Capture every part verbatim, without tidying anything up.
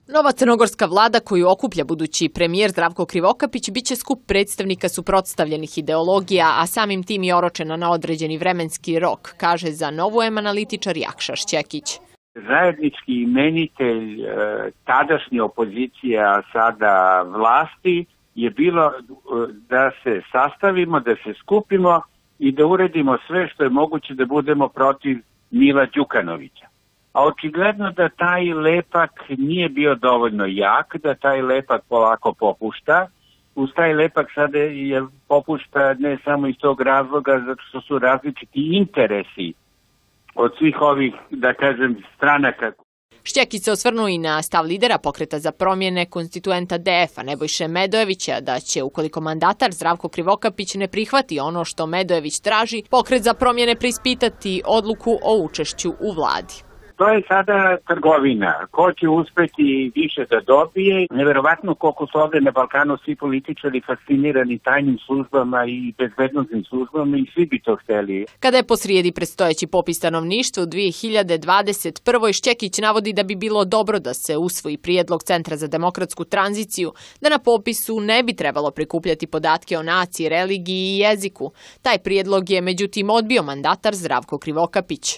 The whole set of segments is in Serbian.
Nova crnogorska vlada koju okuplja budući premijer Zdravko Krivokapić biće skup predstavnika suprotstavljenih ideologija, a samim tim i oročena na određeni vremenski rok, kaže za Novu em analitičar Jakša Šćekić. Zajednički imenitelj tadašnje opozicije, a sada vlasti, je bilo da se sastavimo, da se skupimo i da uredimo sve što je moguće da budemo protiv Mila Đukanovića. A očigledno da taj lepak nije bio dovoljno jak, da taj lepak polako popušta. Uz taj lepak sada je popušta ne samo iz tog razloga, zato što su različiti interesi od svih ovih, da kažem, stranaka. Šćekić se osvrnuo i na stav lidera Pokreta za promjene konstituenta de efa Nebojše Medojevića da će, ukoliko mandatar Zdravko Krivokapić ne prihvati ono što Medojević traži, Pokret za promjene preispitati odluku o učešću u vladi. To je sada trgovina. Ko će uspeti više da dobije? Neverovatno koliko su ovde na Balkanu svi političari fascinirani tajnim službama i bezbednosnim službama i svi bi to hteli. Kada je posrijedi predstojeći popis stanovništva u dvije hiljade dvadeset prvoj. Šćekić navodi da bi bilo dobro da se usvoji prijedlog Centra za demokratsku tranziciju, da na popisu ne bi trebalo prikupljati podatke o naciji, religiji i jeziku. Taj prijedlog je međutim odbio mandatar Zdravko Krivokapić.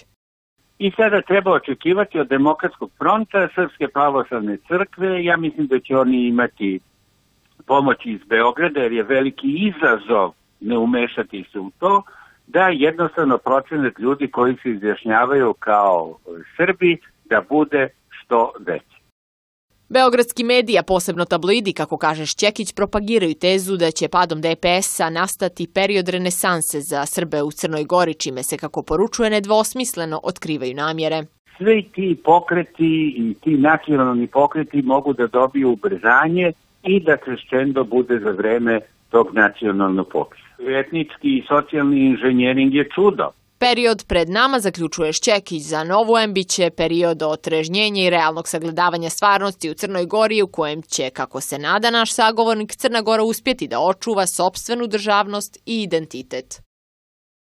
I sada treba očekivati od Demokratskog fronta, Srpske pravoslavne crkve. Ja mislim da će oni imati pomoć iz Beograda, jer je veliki izazov ne umešati se u to, da jednostavno procenat ljudi koji se izjašnjavaju kao Srbi da bude što veći. Beogradski mediji, a posebno tabloidi, kako kaže Šćekić, propagiraju tezu da će padom de pe esa nastati period renesanse za Srbe u Crnoj Gori, čime se, kako poručuje, nedvosmisleno otkrivaju namjere. Svi ti pokreti i ti nacionalni pokreti mogu da dobiju ubrzanje i da krešćendo bude za vreme tog nacionalnog popisa. Etnički i socijalni inženjering je čudo. Period pred nama, zaključuje Šćekić, za Novu em biće period otrežnjenja i realnog sagledavanja stvarnosti u Crnoj Gori, u kojem će, kako se nada naš sagovornik, Crna Gora uspjeti da očuva sopstvenu državnost i identitet.